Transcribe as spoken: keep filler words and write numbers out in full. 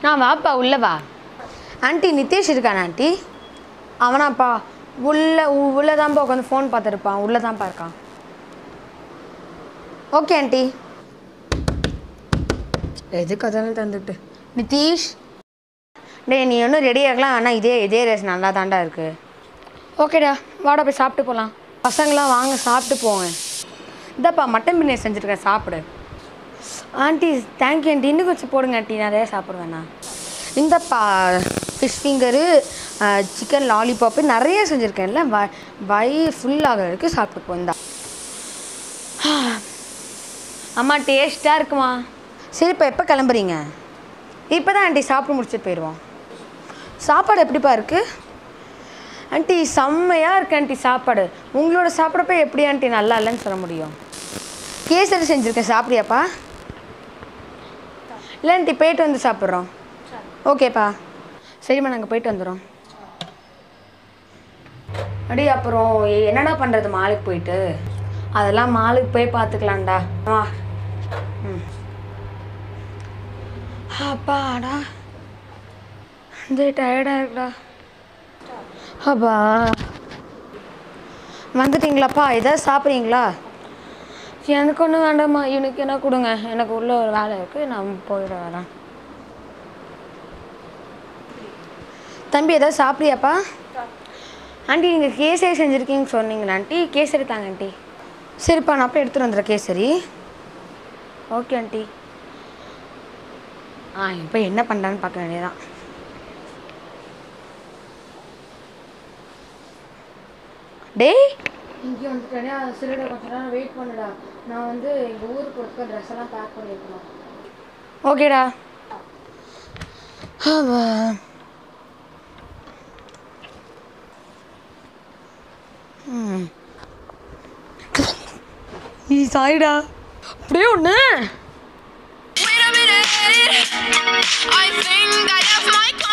நான் வாப்பா உள்ள வா. ஆண்டி நித்தேஷ் இருக்கானே ஆண்டி? அவனாப்பா உள்ள உள்ளதான்ப்பா உட்காந்து ஃபோன் பார்த்துருப்பான். உள்ளதான்ப்பா இருக்கான். Okay aunty. எதுக்கு அதெல்லாம் தந்துட்டு நித்தீஷ் டே நீ ஒன்றும் ரெடி ஆகலாம். ஆனால் இதே இதே ரேஸ் நல்லா தாண்டா இருக்குது. ஓகேடா வாடா போய் சாப்பிட்டு போகலாம். பசங்களாம் வாங்க சாப்பிட்டு போங்க. இதாப்பா மட்டன் பிரியாணி செஞ்சுருக்கேன் சாப்பிடு. Aunty thank you aunty. இன்னும் கொஞ்சம் போடுங்க ஆண்டி, நிறையா சாப்பிடுவேண்ணா. இந்தப்பா ஃபிஷ் ஃபிங்கரு சிக்கன் லாலிபாப்பு நிறைய செஞ்சுருக்கேன்ல. வ வயிறு ஃபுல்லாக இருக்குது. சாப்பிட்டு போந்தா. அம்மா டேஸ்ட்டாக இருக்குமா? சரிப்பா எப்போ கிளம்புறீங்க? இப்போ தான் ஆண்டி சாப்பிட்டு முடிச்சுட்டு போயிடுவோம். சாப்பாடு எப்படிப்பா இருக்குது ஆண்டி? செம்மையாக இருக்கு ஆண்டி சாப்பாடு. உங்களோட சாப்பிட்றப்ப எப்படி ஆண்டி நல்லா இல்லைன்னு சொல்ல முடியும்? கேசரி செஞ்சுருக்கேன் சாப்பிட்றியாப்பா? இல்லை ஆண்டி போயிட்டு வந்து சாப்பிட்றோம். ஓகேப்பா சரிம்மா நாங்கள் போயிட்டு வந்துடுறோம். அடி அப்புறம் என்னடா பண்ணுறது மாலுக்கு போயிட்டு? அதெல்லாம் மாலுக்கு போய் பார்த்துக்கலாம்டா. வா. ம் அப்பாடா இந்த டயர்டாக இருக்குடா. அப்பா வந்துட்டிங்களாப்பா? எதாவது சாப்பிட்றீங்களா? எனக்கு ஒன்றும் வேண்டாம்மா. இவனுக்கு என்ன கொடுங்க. எனக்கு உள்ள ஒரு வேலை இருக்குது. நான் போயிட வரேன். தம்பி எதாவது சாப்பிட்றியாப்பா? ஆண்டி நீங்கள் கேசரி செஞ்சுருக்கீங்கன்னு சொன்னீங்களா ஆண்டி? கேசரி தாங்க ஆண்டி. சரிப்பா நான் அப்படியே எடுத்துகிட்டு வந்துடுறேன் கேசரி. Okay aunty. ஆ இப்போ என்ன பண்ணுறான்னு பார்க்க வேண்டியதான். டேய் இங்கே வந்துட்டேனே. சிலடா கொஞ்ச நேரம் வெயிட் பண்ணுடா. நான் வந்து எங்கள் ஊருக்கு இருக்க ட்ரெஸ் எல்லாம் பேக் பண்ணியிருக்கணும். ஓகேடா. ம் சாரிடா. அப்படியே ஒன்று I think I have my